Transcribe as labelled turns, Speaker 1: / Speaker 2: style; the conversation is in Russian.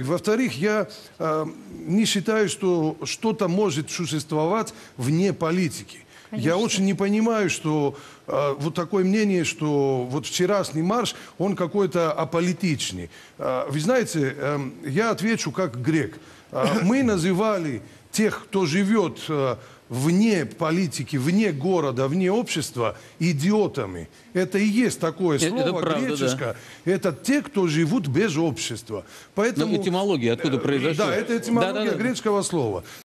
Speaker 1: Во-вторых, я не считаю, что что-то может существовать вне политики.
Speaker 2: Конечно.
Speaker 1: Я очень не понимаю, что вот такое мнение, что вот вчерашний марш, он какой-то аполитичный. Вы знаете, я отвечу как грек. Мы называли тех, кто живет вне политики, вне города, вне общества, идиотами. Это и есть такое слово
Speaker 3: это правда,
Speaker 1: греческое. Это те, кто живут без общества. Поэтому...
Speaker 3: Но этимология откуда произошла?
Speaker 1: Да, это этимология
Speaker 3: Да-да-да.
Speaker 1: греческого слова.